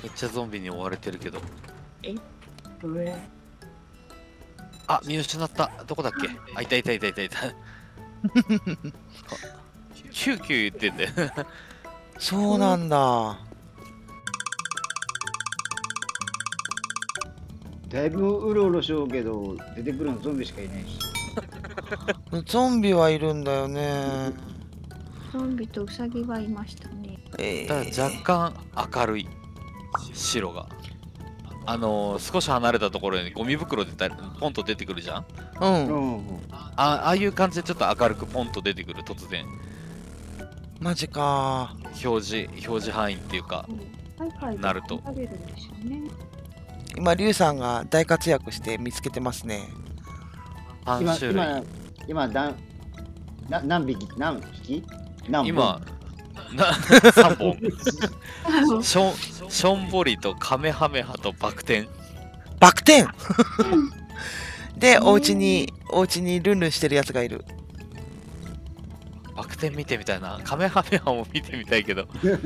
めっちゃゾンビに追われてるけど。 上。 あ、見失った。どこだっけ。あ、いたいたいたいたいた。キューキュー言ってんだよ。 そうなんだ。 だいぶうろうろしようけど、出てくるのゾンビしかいないし。 ゾンビはいるんだよね。 ゾンビとウサギはいましたね。 ただ若干明るい白が。少し離れたところにゴミ袋でポンと出てくるじゃん。ああいう感じでちょっと明るくポンと出てくる。突然マジか。 表示範囲っていうか、なると今リュウさんが大活躍して見つけてますね。 3種類。 今何匹今3本。ションボリとカメハメハとバク転。 バク転で、お家にルンルンしてるやつがいる。 バク転見てみたいな。カメハメハも見てみたいけど。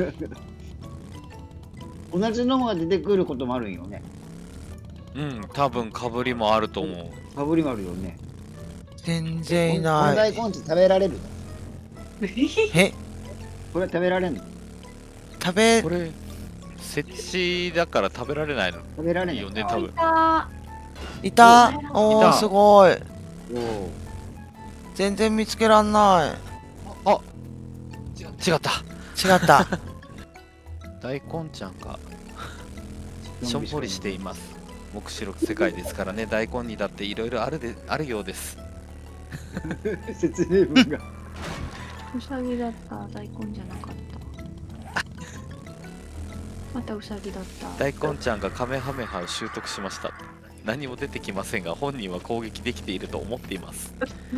同じのが出てくることもあるんよね。 うん、多分かぶりもあると思う。 かぶりもあるよね。 全然いない。 大根って食べられるの？ え、 これ食べられんの？ これ設置だから食べられないの。 食べられないよね、多分。 いた。おー、すごい。全然見つけらんない。 あ、違った。 違った。 大根ちゃんがしょんぼりしています。黙示録世界ですからね。大根にだっていろいろあるようです。 説明文が。 ウサギだった。大根じゃなかった。またウサギだった。 大根ちゃんがカメハメハを習得しました。何も出てきませんが、本人は攻撃できていると思っています。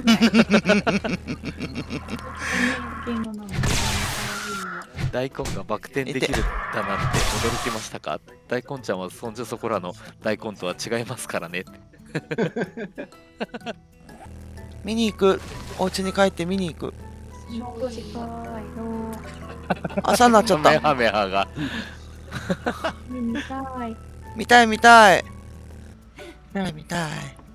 大根がバク転できるだなんて驚きましたか。大根ちゃんはそんじょそこらの大根とは違いますからね。 見に行く。お家に帰って見に行く。朝になっちゃった。 カメハメハが。 見たい見たい。見たい。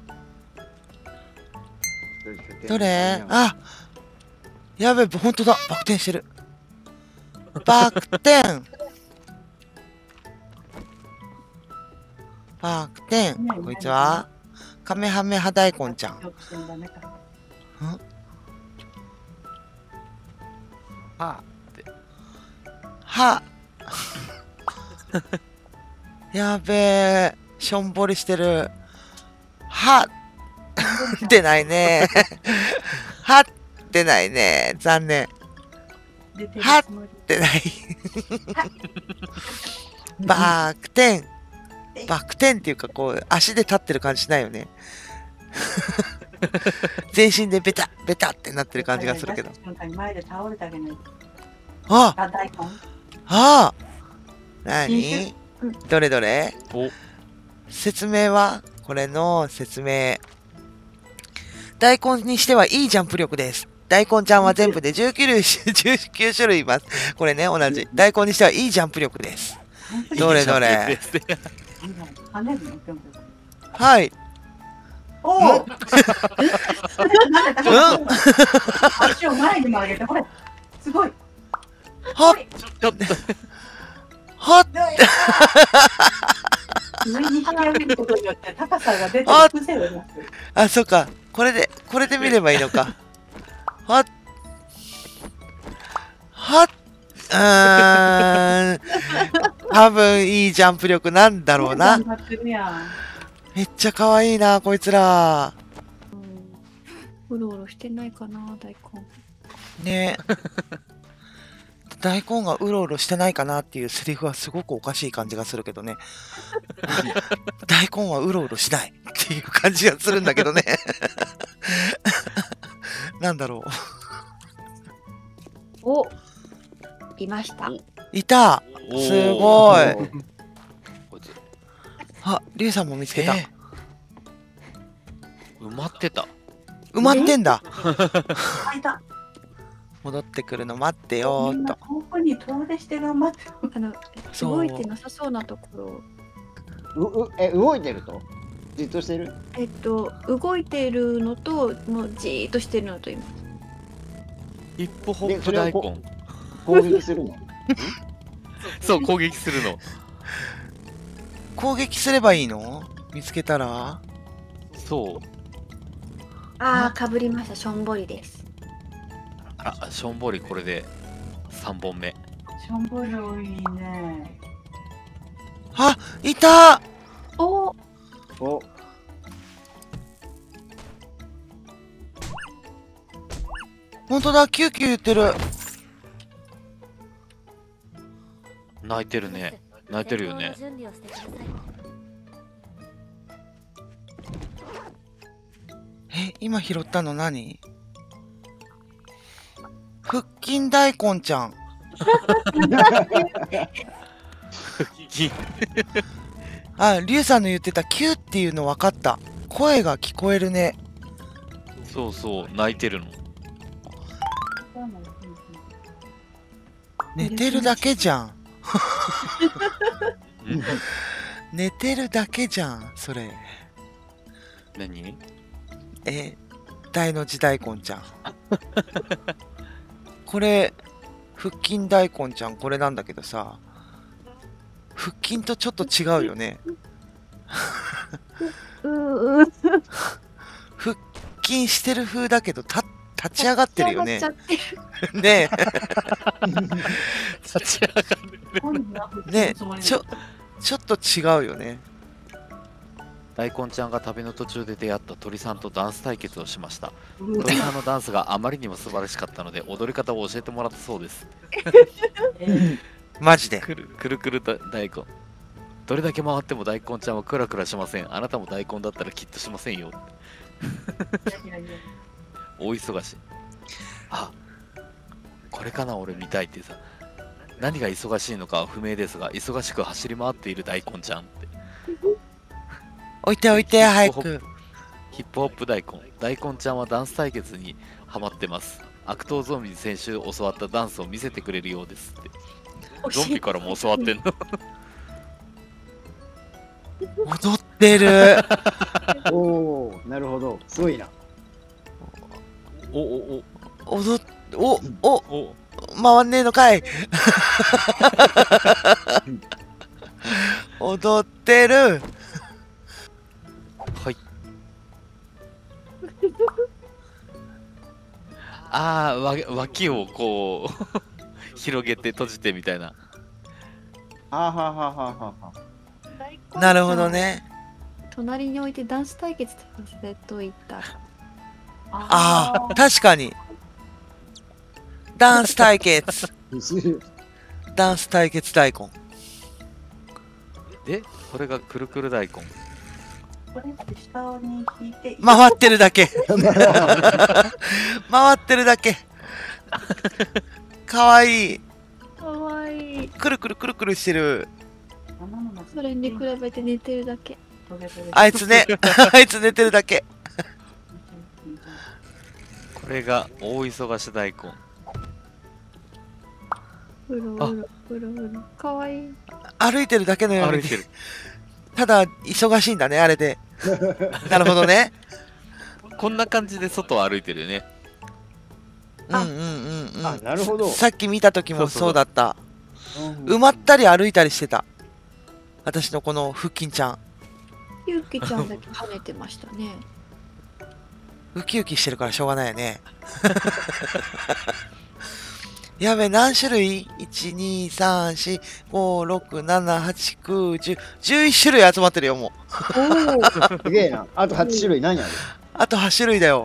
どれ？あ、やべえ、本当だ。バク転してる。バク転。バク転。こいつはカメハメハ大根ちゃん。はやべえ、しょんぼりしてる。は出ないね。は出ないね。残念。は出ない。バク転。バク転っていうか、こう、足で立ってる感じしないよね。全身でベタベタってなってる感じがするけど。ああ、なに？どれどれ？説明は？これの説明。大根にしてはいいジャンプ力です。大根ちゃんは全部で19種類います。これね、同じ。大根にしてはいいジャンプ力です。どれどれ？はい。 おお。足を前に曲げて、これ。すごい。 はっ。はっ。 上に引き上げることによって高さが出て癖をなす。 あ、そっか。これで見ればいいのか。はっ。はっ。多分いいジャンプ力なんだろうな。めっちゃ可愛いな、こいつら。 うろうろしてないかな、大根。 ね大根がうろうろしてないかなっていうセリフはすごくおかしい感じがするけどね。大根はうろうろしないっていう感じがするんだけどね。なんだろう。お、いました。 いた。すごい。あ、リュウさんも見つけた。 埋まってた。 埋まってんだ。 戻ってくるの待ってよーっと。 遠くに遠出して頑張って。 動いてなさそうなところ。 動いてるとじっとしてる？ 動いてるのと、もうじーっとしてるのと今。 ヒップホップ大根。 攻撃するの？ そう、攻撃するの。 攻撃すればいいの？見つけたら？ そう。 かぶりました。しょんぼりです。 しょんぼりこれで3本目。 しょんぼり多いね。 あ、いた！ お。 ほんとだ、キューキュー言ってる。 泣いてるね。泣いてるよね。 今拾ったの何？腹筋大根ちゃん。リュウさんの言ってたキューっていうの分かった。声が聞こえるね。 そうそう、泣いてるの。 寝てるだけじゃん。寝てるだけじゃん、それ。 何？ 大の字大根ちゃん。これ、腹筋大根ちゃん、これなんだけどさ、腹筋とちょっと違うよね。腹筋してる風だけど、立ち上がってるよね。ねえ。 立ち上がる。ねえ、ちょっと違うよね。 大根ちゃんが旅の途中で出会った鳥さんとダンス対決をしました。鳥さんのダンスがあまりにも素晴らしかったので踊り方を教えてもらったそうです。 マジでくるくる大根。どれだけ回っても大根ちゃんはクラクラしません。あなたも大根だったらきっとしませんよ。大忙し。これかな俺見たいってさ。何が忙しいのかは不明ですが、忙しく走り回っている大根ちゃんって。 置いて置いて、早く。 ヒップホップ大根。大根ちゃんはダンス対決にハマってます。悪党ゾンビに先週教わったダンスを見せてくれるようですって。ゾンビからも教わってんの？ 踊ってる。 おお、なるほど。すごいな。 回んねえのかい。踊ってる。 はい。脇をこう広げて閉じてみたいな。 なるほどね。 隣に置いてダンス対決させといた。 確かに。ダンス対決。ダンス対決大根。 で、これがくるくる大根。 これって下に引いて回ってるだけ。回ってるだけ。かわいい。 かわいい。 くるくるくるくるしてる。 それに比べて寝てるだけ。 あいつね、あいつ寝てるだけ。 これが大忙し大根。 うろうろうろうろ。かわいい。 歩いてるだけのように。 歩いてる。 ただ忙しいんだね、あれで。なるほどね。 こんな感じで外を歩いてるよね。 なるほど。 さっき見た時もそうだった。埋まったり歩いたりしてた。私のこの腹筋ちゃん。 ゆうきちゃんだけ跳ねてましたね。 ウキウキしてるからしょうがないよね。やべ、何種類 ?1、2、3、4、5、6、7、8、9、10、11種類集まってるよ、もう。すげえな。あと8種類何ある？ あと8種類だよ。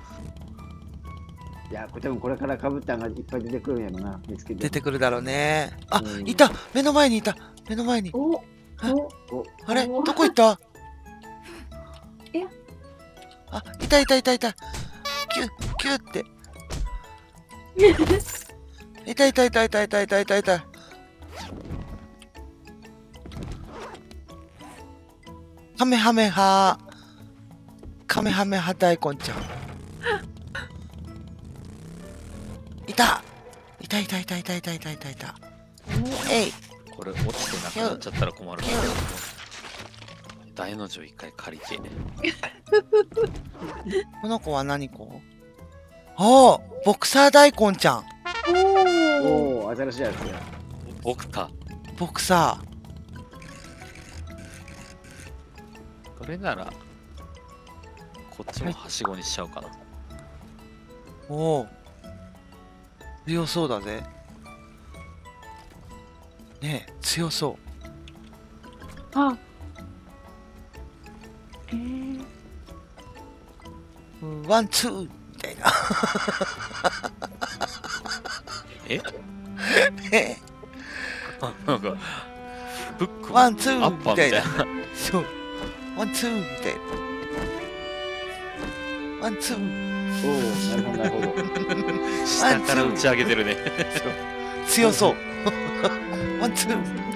いや、多分これから被ったんがいっぱい出てくるんやろな。見つけて。 出てくるだろうね。いた！目の前にいた！目の前に。あれ？どこ行った？いたいたいたいた。キュって。いたいたいたいたいたいたいたいた。カメハメハ。カメハメハ大根ちゃん。 いたいたいたいたいたいたいたいたいた。えい。 これ落ちてなくなっちゃったら困るから。大の字を一回借りて。 この子は何子？おお、ボクサー大根ちゃん。 おお、新しいやつや。 ボクタ。 ボクサこれならこっちもはしごにしちゃおうかな。 おお、強そうだぜ。ねえ、強そう。 あ、 ワンツーみたいな。 ええなんかフックワンツーアッパーみたいな。 そう、ワンツーみたいな。ワンツー。 おお、なるほど、なるほど。 下から打ち上げてるね。 強そう。ワンツー。